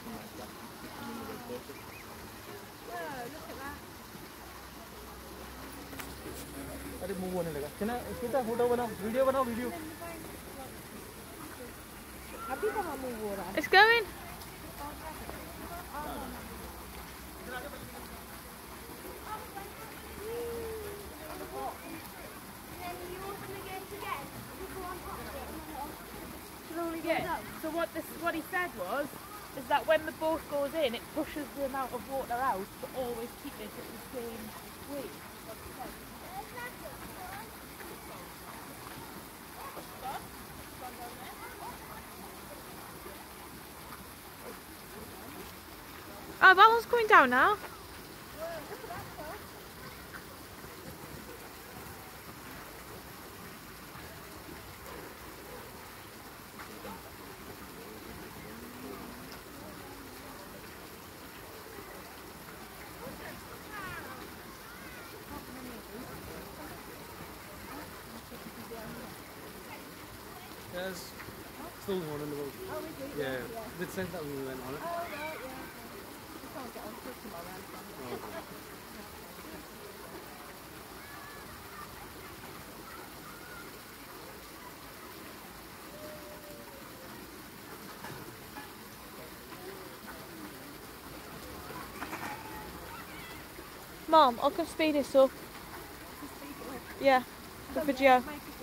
अरे मूव होने लगा क्या? कितना फोटो बनाओ, वीडियो बनाओ, वीडियो। अभी कहाँ मूव हो रहा है? It's going. Yeah. So what he said was is that when the boat goes in, it pushes the amount of water out, but always keep it at the same weight. Oh, that one's going down now. There's still one in the boat. Oh, is it? Yeah, they said that when we went on it. Oh, right, yeah. We can't get on till tomorrow. Oh, okay. Mom, I can speed this up. Yeah, the video.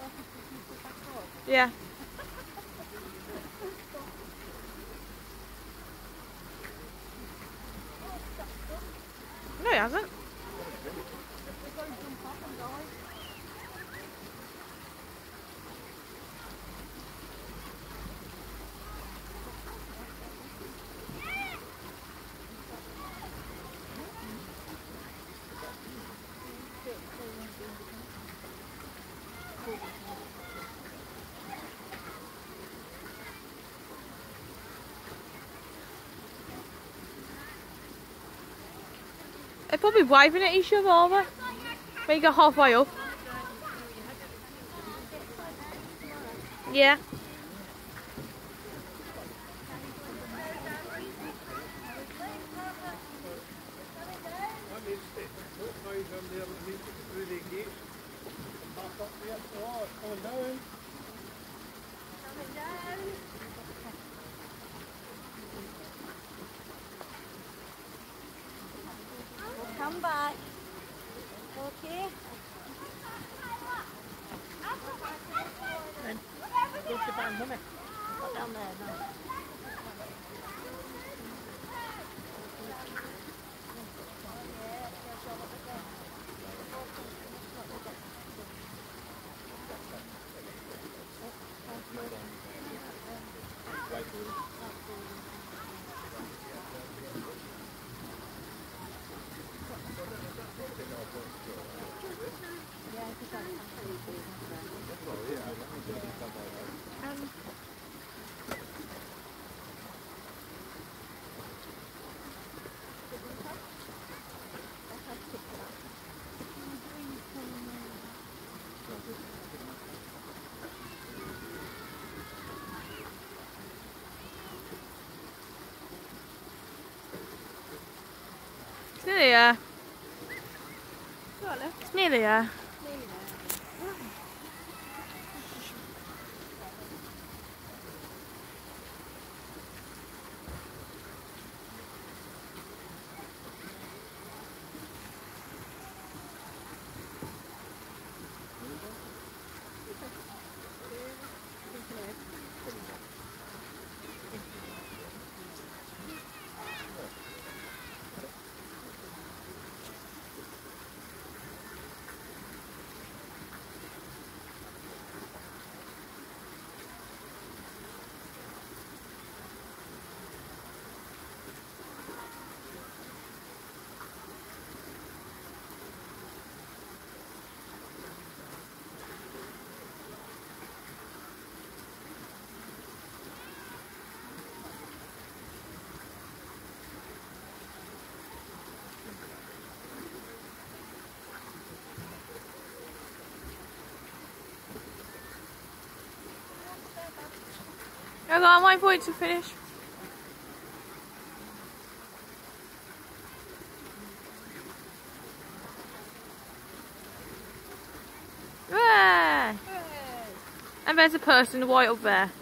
Yeah. No, he hasn't. They're probably waving at each other, aren't they? When you go halfway up. Yeah. Come back. Okay. Go to Japan, isn't it? Not down there, no. It's nearly there. Right, love. It's nearly there. Nearly there. I'm waiting for it to finish. And there's a person in the white up there.